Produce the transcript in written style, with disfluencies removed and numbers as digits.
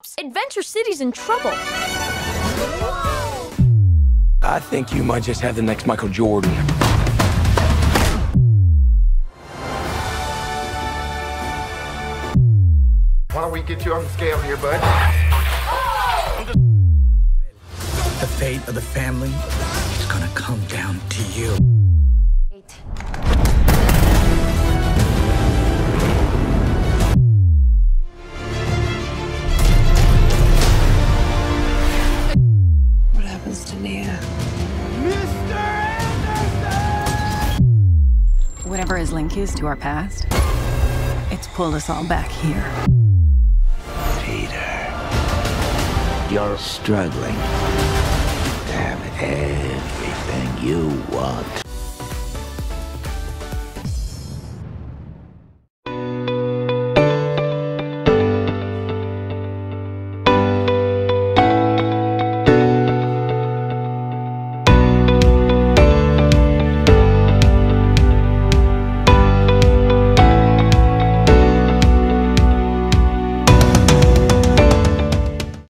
cops. Adventure City's in trouble. I think you might just have the next Michael Jordan. Why don't we get you on the scale here, bud? The fate of the family is gonna come down to you. What happens to Nia? Whatever his link is to our past, it's pulled us all back here. Peter, you're struggling to have everything you want.